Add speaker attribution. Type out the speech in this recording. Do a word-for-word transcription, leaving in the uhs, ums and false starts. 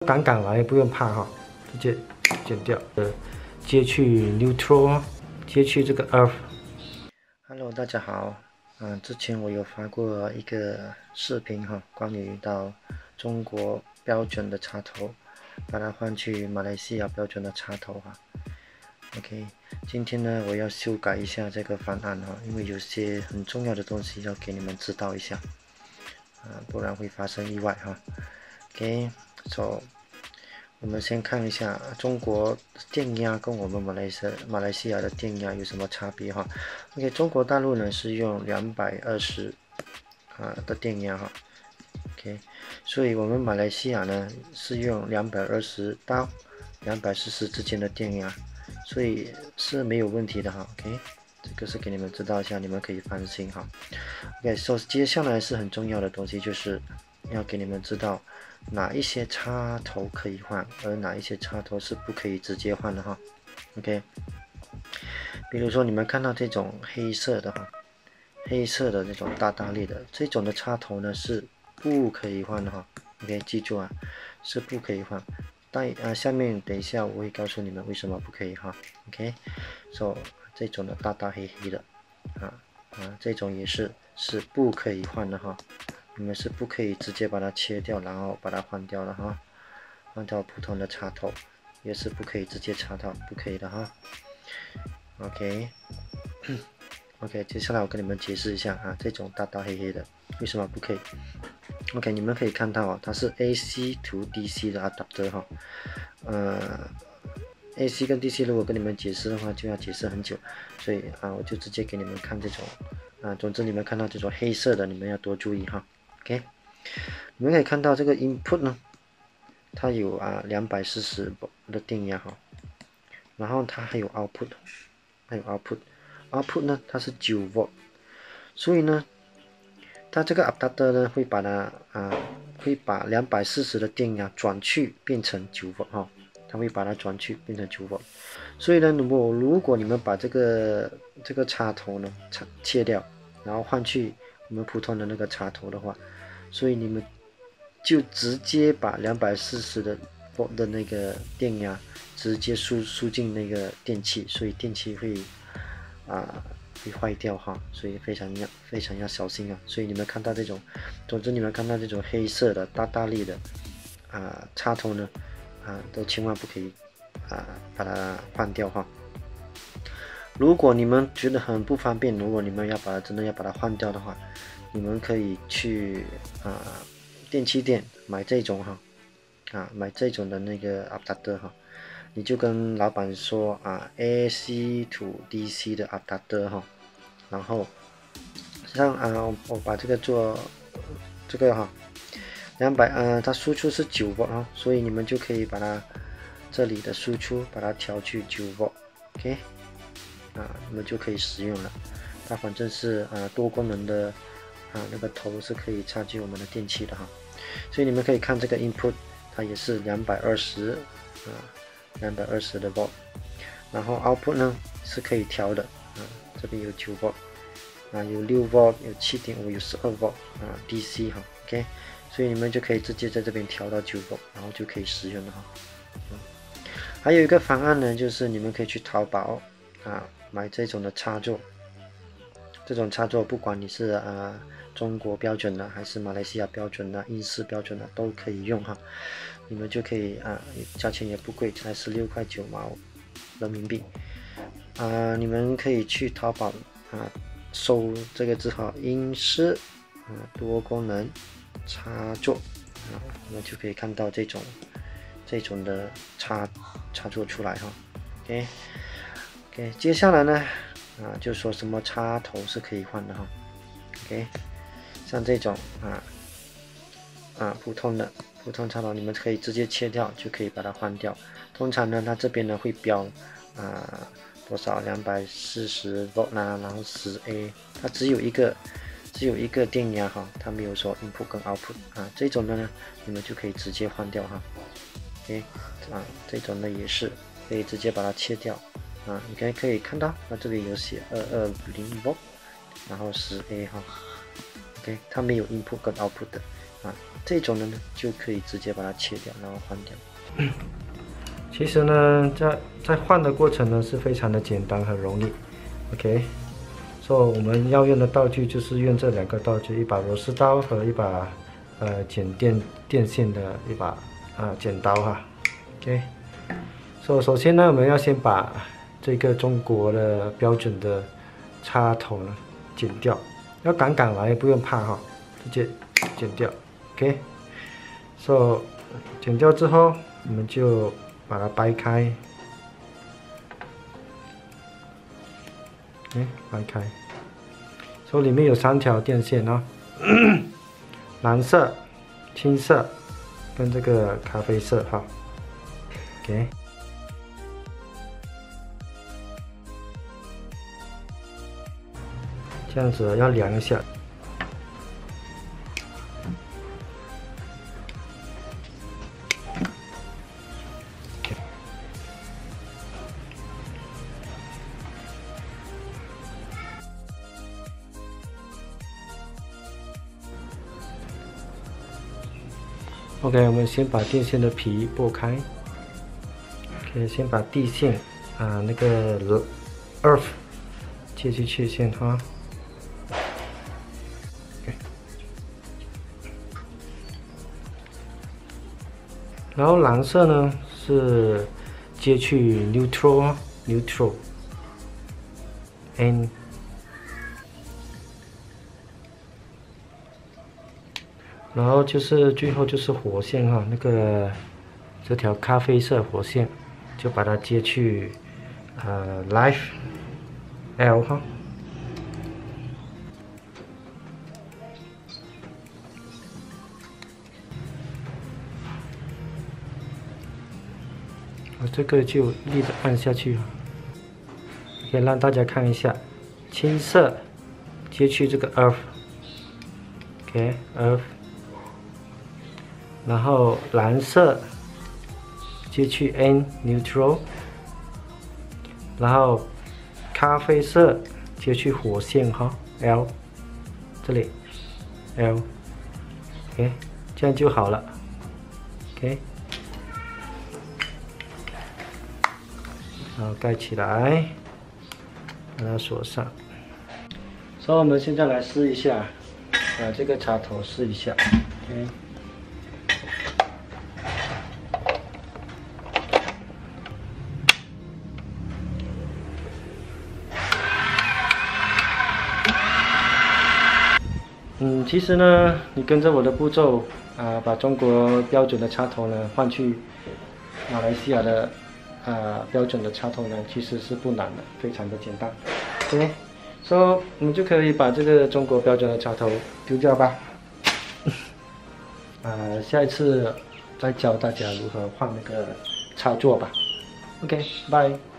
Speaker 1: 杠杠来，不用怕哈，直接剪掉。呃，接去 neutral， 接去这个 earth。Hello， 大家好。嗯、呃，之前我有发过一个视频哈，关于到中国标准的插头，把它换去马来西亚标准的插头哈。OK， 今天呢，我要修改一下这个方案哈，因为有些很重要的东西要给你们知道一下，啊、呃，不然会发生意外哈。OK，so 我们先看一下中国电压跟我们马来西亚马来西亚的电压有什么差别哈。OK， 中国大陆呢是用两百二十啊的电压哈。OK， 所以我们马来西亚呢是用两百二十到两百四十之间的电压，所以是没有问题的哈。OK， 这个是给你们知道一下，你们可以放心哈。OK， 所以接下来是很重要的东西，就是要给你们知道哪一些插头可以换，而哪一些插头是不可以直接换的哈。OK， 比如说你们看到这种黑色的哈，黑色的这种大大力的这种的插头呢是不可以换的哈。OK， 记住啊，是不可以换。但啊，下面等一下我会告诉你们为什么不可以哈。OK，so 这种的大大黑黑的啊啊，这种也是是不可以换的哈。你们是不可以直接把它切掉，然后把它换掉了哈。换掉普通的插头，也是不可以直接插到，不可以的哈。OK， OK， 接下来我跟你们解释一下啊，这种大大黑黑的为什么不可以 ？OK， 你们可以看到啊，它是 A C to D C 的 adapter 哈。呃 ，A C 跟 D C 如果跟你们解释的话，就要解释很久，所以啊，我就直接给你们看这种啊。总之，你们看到这种黑色的，你们要多注意哈。OK， 你们可以看到这个 input 呢，它有啊两百四十的电压哈，然后它还有 output， 还有 output，output 呢它是九 volt， 所以呢，它这个 adapter 呢会把它啊会把两百四十的电压转去变成九 volt 哈，它会把它转去变成九 volt， 所以呢，如果如果你们把这个这个插头呢插切掉，然后换去我们普通的那个插头的话，所以你们就直接把两百四十的的那个电压直接输输进那个电器，所以电器会啊、呃、会坏掉哈，所以非常要非常要小心啊。所以你们看到这种，总之你们看到这种黑色的大大力的啊、呃、插头呢啊、呃、都千万不可以啊、呃、把它换掉哈。如果你们觉得很不方便，如果你们要把它真的要把它换掉的话，你们可以去啊、呃、电器店买这种哈啊买这种的那个 adapter 哈，你就跟老板说啊 A C to D C 的 adapter 哈，然后像啊我我把这个做这个哈两百呃它输出是九 volt 哈，所以你们就可以把它这里的输出把它调去九 volt OK。啊，你们就可以使用了。它反正是啊多功能的啊那个头是可以插进我们的电器的哈，所以你们可以看这个 input， 它也是两百二十啊两百二十的 volt， 然后 output 呢是可以调的啊，这边有九 volt 啊，有六 volt， 有 七点五， 有十二 volt 啊 D C 哈 ，OK， 所以你们就可以直接在这边调到九 volt， 然后就可以使用了哈。嗯，还有一个方案呢，就是你们可以去淘宝啊。买这种的插座，这种插座不管你是啊中国标准的还是马来西亚标准的、英式标准的都可以用哈，你们就可以啊，价钱也不贵，才十六块九毛人民币啊，你们可以去淘宝啊搜这个字号英式啊多功能插座啊，你们就可以看到这种这种的插插座出来哈 ，OK。OK， 接下来呢，啊，就说什么插头是可以换的哈 ，OK， 像这种啊啊普通的普通插头，你们可以直接切掉，就可以把它换掉。通常呢，它这边呢会标啊多少两百四十 volt 啦，然后十 A， 它只有一个只有一个电压哈，它没有说 input 跟 output 啊，这种的呢，你们就可以直接换掉哈 ，OK， 啊，这种的也是可以直接把它切掉。啊，你可以可以看到，它这里有写二二零 volt， 然后十 A 哈 ，OK， 它没有 input 跟 output 的， 啊，这种的呢就可以直接把它切掉，然后换掉。其实呢，在在换的过程呢是非常的简单，很容易。OK， 所以我们要用的道具就是用这两个道具，一把螺丝刀和一把呃剪电电线的一把啊、呃、剪刀哈。OK， 所以首先呢，我们要先把这个中国的标准的插头呢剪掉，要敢敢来，不用怕哈，直接剪掉。OK， 所以剪掉之后，我们就把它掰开，哎，掰开。所以里面有三条电线哦，蓝色、青色跟这个咖啡色哈。OK， 这样子要量一下。OK， 我们先把电线的皮剥开。OK， 先把地线啊那个 earth 接进去先哈。Okay， 然后蓝色呢是接去 neutral neutral and。然后就是最后就是火线哈，那个这条咖啡色火线，就把它接去呃 Live L 哈。我这个就力的按下去，可以让大家看一下，青色接去这个 Earth，OK Earth。然后蓝色接去 N neutral， 然后咖啡色接去火线哈 L， 这里 L，OK， 这样就好了 ，OK， 然后盖起来，把它锁上。所以我们现在来试一下，把这个插头试一下 ，OK。嗯，其实呢，你跟着我的步骤啊、呃，把中国标准的插头呢换去马来西亚的啊、呃、标准的插头呢，其实是不难的，非常的简单。OK， 所以我们就可以把这个中国标准的插头丢掉吧。啊、呃，下一次再教大家如何换那个插座吧。OK， 拜。